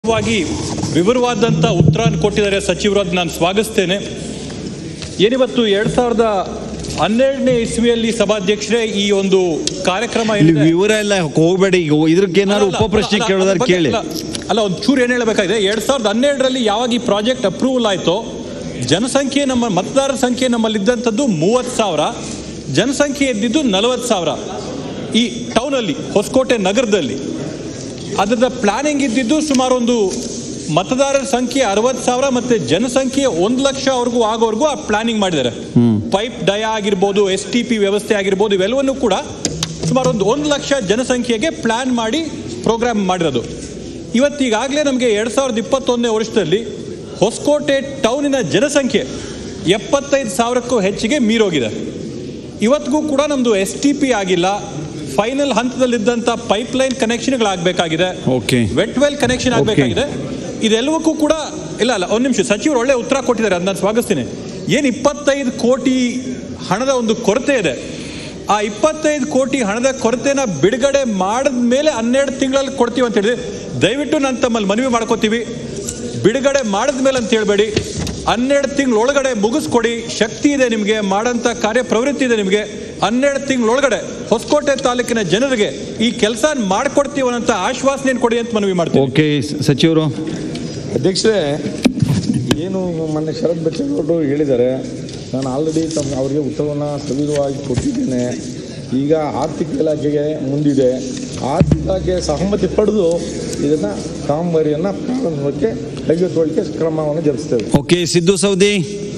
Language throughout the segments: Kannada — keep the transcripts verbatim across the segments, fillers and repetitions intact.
ವಾಗಿ ವಿವರವಾದಂಥ ಉತ್ತರವನ್ನು ಕೊಟ್ಟಿದ್ದಾರೆ ಸಚಿವರು. ನಾನು ಸ್ವಾಗತಿಸ್ತೇನೆ. ಏನಿವತ್ತು ಎರಡ್ ಸಾವಿರದ ಹನ್ನೆರಡನೇ ಇಸ್ವಿಯಲ್ಲಿ ಸಭಾಧ್ಯಕ್ಷರೇ ಈ ಒಂದು ಕಾರ್ಯಕ್ರಮ ವಿವರ ಎಲ್ಲ ಹೋಗಬೇಡಿ, ಇದಕ್ಕೆ ಏನಾದ್ರು ಉಪ ಪ್ರಶ್ನೆ ಕೇಳೋದಾದ್ರೆ ಕೇಳಿ. ಅಲ್ಲ, ಒಂದು ಚೂರು ಏನು ಹೇಳಬೇಕಾಗಿದೆ, ಎರಡ್ ಸಾವಿರದ ಹನ್ನೆರಡರಲ್ಲಿ ಯಾವಾಗ ಈ ಪ್ರಾಜೆಕ್ಟ್ ಅಪ್ರೂವಲ್ ಆಯಿತೋ, ಜನಸಂಖ್ಯೆ ನಮ್ಮ ಮತದಾರರ ಸಂಖ್ಯೆ ನಮ್ಮಲ್ಲಿದ್ದಂಥದ್ದು ಮೂವತ್ತು ಸಾವಿರ, ಜನಸಂಖ್ಯೆ ಇದ್ದಿದ್ದು ನಲವತ್ತು ಸಾವಿರ ಈ ಟೌನಲ್ಲಿ, ಹೊಸಕೋಟೆ ನಗರದಲ್ಲಿ. ಅದರ ಪ್ಲಾನಿಂಗ್ ಇದ್ದಿದ್ದು ಸುಮಾರು ಒಂದು ಮತದಾರರ ಸಂಖ್ಯೆ ಅರವತ್ತು ಸಾವಿರ ಮತ್ತೆ ಜನಸಂಖ್ಯೆ ಒಂದು ಲಕ್ಷವರೆಗೂ ಆಗೋವರೆಗೂ ಆ ಪ್ಲಾನಿಂಗ್ ಮಾಡಿದ್ದಾರೆ. ಪೈಪ್ ಡಯಾ ಆಗಿರ್ಬೋದು, ಎಸ್ ಟಿ ಪಿ ವ್ಯವಸ್ಥೆ ಆಗಿರ್ಬೋದು, ಇವೆಲ್ಲವನ್ನೂ ಕೂಡ ಸುಮಾರು ಒಂದು ಒಂದು ಲಕ್ಷ ಜನಸಂಖ್ಯೆಗೆ ಪ್ಲಾನ್ ಮಾಡಿ ಪ್ರೋಗ್ರಾಮ್ ಮಾಡಿರೋದು. ಇವತ್ತೀಗಾಗಲೇ ನಮಗೆ ಎರಡು ಸಾವಿರದ ಇಪ್ಪತ್ತೊಂದನೇ ವರ್ಷದಲ್ಲಿ ಹೊಸಕೋಟೆ ಟೌನಿನ ಜನಸಂಖ್ಯೆ ಎಪ್ಪತ್ತೈದು ಸಾವಿರಕ್ಕೂ ಹೆಚ್ಚಿಗೆ ಮೀರೋಗಿದೆ. ಇವತ್ತಿಗೂ ಕೂಡ ನಮ್ಮದು ಎಸ್ ಟಿ ಪಿ ಆಗಿಲ್ಲ. ಫೈನಲ್ ಹಂತದಲ್ಲಿದ್ದಂಥ ಪೈಪ್ಲೈನ್ ಕನೆಕ್ಷನ್ಗಳಾಗಬೇಕಾಗಿದೆ, ವೆಟ್ ವೆಲ್ ಕನೆಕ್ಷನ್ ಆಗಬೇಕಾಗಿದೆ. ಇದೆಲ್ಲವಕ್ಕೂ ಕೂಡ ಇಲ್ಲ ಅಲ್ಲ ಒಂದು ನಿಮಿಷ, ಸಚಿವರು ಒಳ್ಳೆ ಉತ್ತರ ಕೊಟ್ಟಿದ್ದಾರೆ, ಅದನ್ನ ನಾನು ಸ್ವಾಗತಿಸ್ತೀನಿ. ಏನು ಇಪ್ಪತ್ತೈದು ಕೋಟಿ ಹಣದ ಒಂದು ಕೊರತೆ ಇದೆ, ಆ ಇಪ್ಪತ್ತೈದು ಕೋಟಿ ಹಣದ ಕೊರತೆನ ಬಿಡುಗಡೆ ಮಾಡಿದ ಮೇಲೆ ಹನ್ನೆರಡು ತಿಂಗಳಲ್ಲಿ ಕೊಡ್ತೀವಿ ಅಂತ ಹೇಳಿದ್ರೆ, ದಯವಿಟ್ಟು ನಾನು ತಮ್ಮಲ್ಲಿ ಮನವಿ ಮಾಡ್ಕೋತೀವಿ, ಬಿಡುಗಡೆ ಮಾಡಿದ ಮೇಲೆ ಅಂತ ಹೇಳ್ಬೇಡಿ, ಹನ್ನೆರಡು ತಿಂಗಳೊಳಗಡೆ ಮುಗಿಸ್ಕೊಡಿ. ಶಕ್ತಿ ಇದೆ ನಿಮಗೆ, ಮಾಡೋಂಥ ಕಾರ್ಯ ಪ್ರವೃತ್ತಿ ಇದೆ ನಿಮಗೆ. ಹನ್ನೆರಡು ತಿಂಗಳೊಳಗಡೆ ಹೊಸಕೋಟೆ ತಾಲೂಕಿನ ಜನರಿಗೆ ಈ ಕೆಲಸ ಮಾಡಿಕೊಡ್ತೀವಿ ಅನ್ನೋಂಥ ಆಶ್ವಾಸನೆ ಕೊಡಿ ಅಂತ ಮನವಿ ಮಾಡ್ತೀವಿ. ಓಕೆ ಸಚಿವರು. ಅಧ್ಯಕ್ಷರೇ, ಏನು ಮೊನ್ನೆ ಶರತ್ ಬಚ್ಚೇಗೌಡರು ಹೇಳಿದ್ದಾರೆ, ನಾನು ಆಲ್ರೆಡಿ ತಮ್ಮ ಅವರಿಗೆ ಉತ್ತರವನ್ನು ಸವಿರವಾಗಿ ಕೊಟ್ಟಿದ್ದೇನೆ. ಈಗ ಆರ್ಥಿಕ ಇಲಾಖೆಗೆ ಮುಂದಿದೆ, ಆರ್ಥಿಕ ಇಲಾಖೆ ಸಹಮತಿ ಪಡೆದು ಇದನ್ನು ಕಾಮಗಾರಿಯನ್ನು ಪ್ರಾರಂಭಕ್ಕೆ ಕೈಗೆತ್ತಿಕೊಳ್ಳಕ್ಕೆ ಕ್ರಮವನ್ನು ಜರುಗಿಸ್ತೇವೆ. Okay, Siddu Saudi.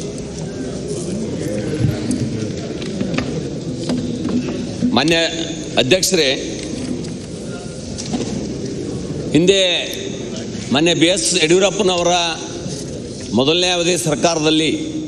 ಮಾನ್ಯ ಅಧ್ಯಕ್ಷರೇ, ಹಿಂದೆ ಮಾನ್ಯ ಬಿ ಎಸ್ ಯಡಿಯೂರಪ್ಪನವರ ಮೊದಲನೇ ಅವಧಿ ಸರ್ಕಾರದಲ್ಲಿ